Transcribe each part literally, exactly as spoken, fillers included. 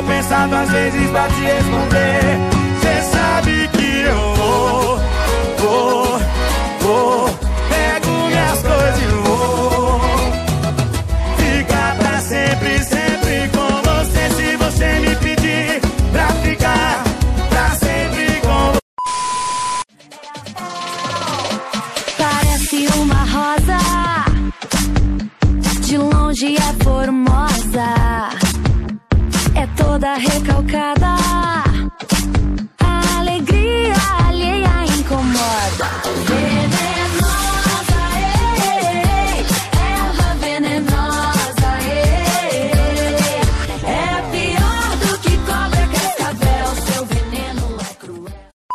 tô pensando às vezes pra te responder. Cê sabe que eu vou, vou, vou. Pego minhas coisas e vou ficar pra sempre, sempre com você. Se você me pedir pra ficar pra sempre com você. Parece uma rosa, de longe é formosa, é toda recalcada, a alegria alheia incomoda. Venenosa, ei, erva venenosa, ei, é pior do que cobra cascavel, seu veneno é cruel.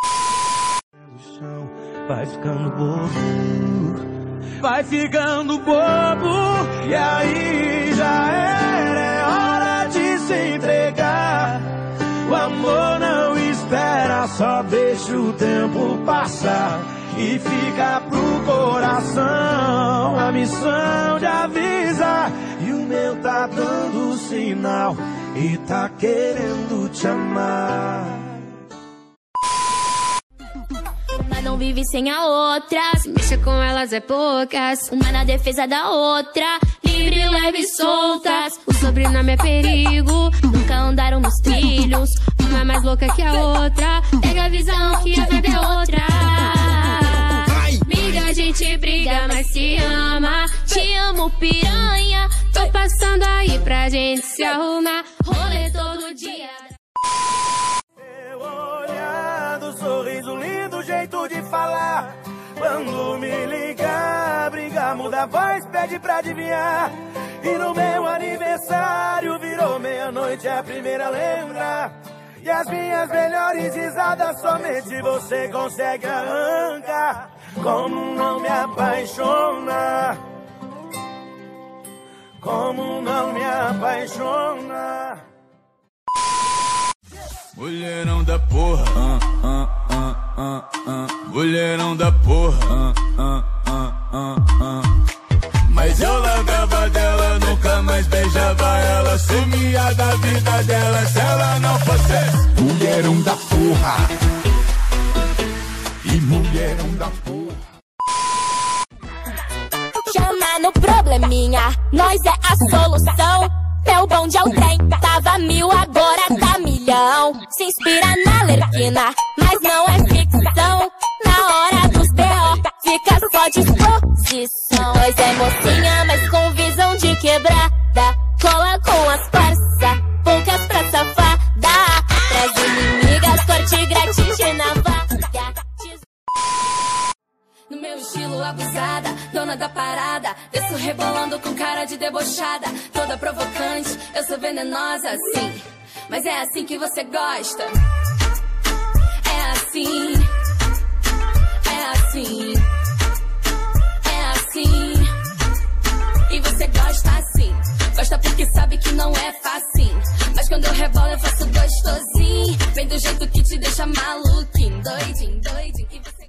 Vai ficando bobo, vai ficando bobo, e aí já era, é hora de se entregar. O amor não espera, só deixa o tempo passar e fica pro coração a missão de avisar. E o meu tá dando sinal e tá querendo te amar. Uma não vive sem a outra, se mexa com elas é poucas, uma na defesa da outra, livre, leve e soltas. O sobrenome é perigo, nunca andaram nos trilhos, uma é mais louca que a outra, pega a visão que a vida é outra. Amiga, a gente briga, mas se ama, te amo piranha, tô passando aí pra gente se arrumar, rolê todo dia. Sorriso lindo, jeito de falar. Quando me ligar, briga, muda a voz, pede pra adivinhar. E no meu aniversário virou meia-noite, é a primeira a lembrar. E as minhas melhores risadas somente você consegue arrancar. Como não me apaixona, como não me apaixona. Mulherão da porra, ah, ah, ah, ah, ah. Mulherão da porra, ah, ah, ah, ah, ah. Mas eu largava dela, nunca mais beijava ela. Sumia da vida dela se ela não fosse mulherão da porra. E mulherão da porra. Chama no probleminha, nós é a solução. Meu bonde é o trem, tava mil, agora tá milhão. Se inspira na Lerquina, mas não é ficção. Na hora dos B O, fica só disposição. Nós é mocinha, mas com visão de quebrada. Cola com as parça, poucas pra safada. Traz inimigas, corte grátis de navalha. No meu estilo abusada, dona da parada, desço rebolando com cara de debochada, toda provocante, eu sou venenosa, sim, mas é assim que você gosta. É assim, é assim, é assim, e você gosta assim, gosta porque sabe que não é facinho, mas quando eu rebolo eu faço gostosinho, vem do jeito que te deixa maluquinho, doidinho, doidinho, e você...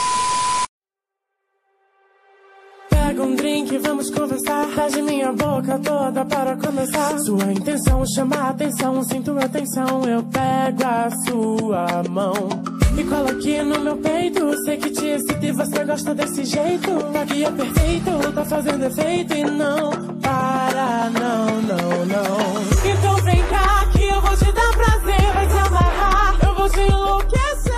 Pega um drink, vamos conversar. Beije minha boca toda para começar. Sua intenção chama a atenção, sinto a tensão. Eu pego a sua mão e colo aqui no meu peito. Sei que te excita e você gosta desse jeito. Aqui é perfeito, tá fazendo efeito. E não para, não, não, não. Então vem cá que eu vou te dar prazer. Vai se amarrar, eu vou te enlouquecer.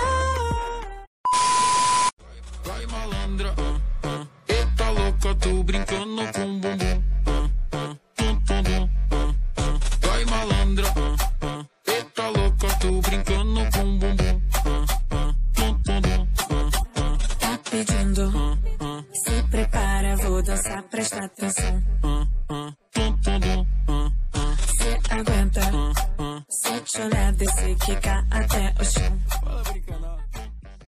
Vai malandra, ah, ah. Eita louca, tô brincando com o bumbum, ah, ah. Tum, tum, tum, ah, ah. Vai malandra, ah, ah. Eita louca, tô brincando com o bumbum, ah, ah. Tum, tum, tum, ah, ah. Tá pedindo, ah, ah. se prepara, vou dançar, presta atenção. Ah, ah. Tum, tum, tum, ah, ah. Se aguenta, Ah, ah. se te olhar, descer, quicar até o chão.